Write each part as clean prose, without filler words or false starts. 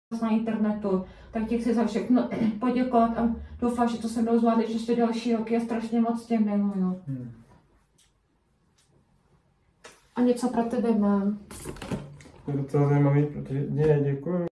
na internetu, tak ti chci za všechno poděkovat a doufám, že to se mnou zvládneš ještě další roky. Já strašně moc tě miluju. A něco pro tebe mám. To je docela zajímavý, protože... Ne, děkuju.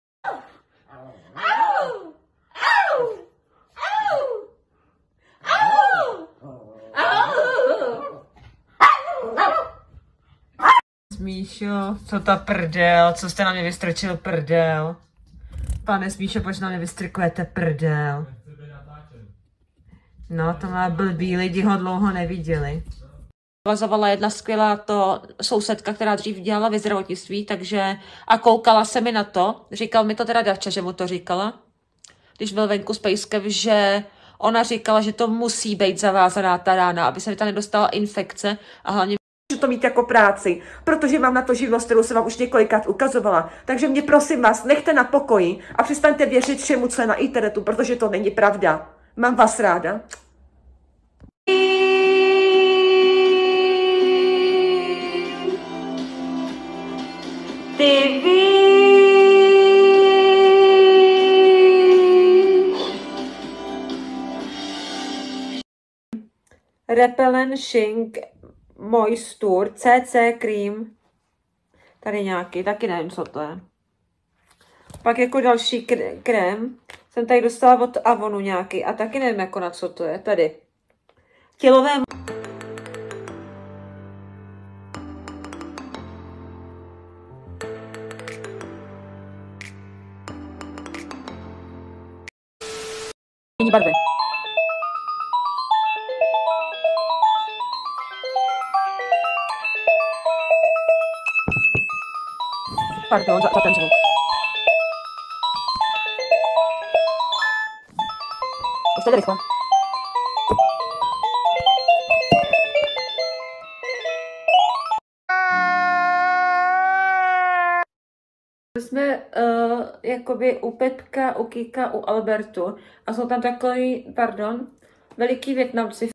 Míšo, co ta prdel, co jste na mě vystrčil prdel? Pane Smíšo, proč na mě vystrkujete prdel? No, to má blbý, lidi ho dlouho neviděli. Vazovala jedna skvělá to sousedka, která dřív dělala ve zdravotnictví, takže a koukala se mi na to, říkal mi to teda Davča, že mu to říkala, když byl venku s pejskem, že ona říkala, že to musí být zavázaná ta rána, aby se mi tam nedostala infekce a hlavně můžu to mít jako práci, protože mám na to živnost, kterou jsem vám už několikrát ukazovala. Takže mě prosím vás, nechte na pokoji a přestaňte věřit všemu, co je na internetu, protože to není pravda. Mám vás ráda. Ty Repellent Shink Moisture CC Cream. Tady nějaký, taky nevím, co to je. Pak jako další krém jsem tady dostala od Avonu nějaký a taky nevím, jako na co to je. Tady. Tělové... barvy. Pardon, za ten zvuk. Už to jde rychle. Jsme jakoby u Petka, u Kika, u Albertu a jsou tam takový, pardon, veliký Vietnamci.